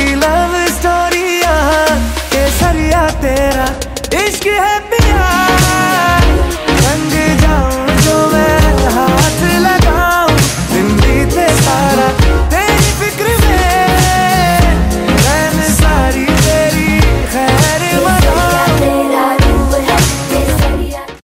Love story यहाँ केसरिया तेरा इश्क है पिया।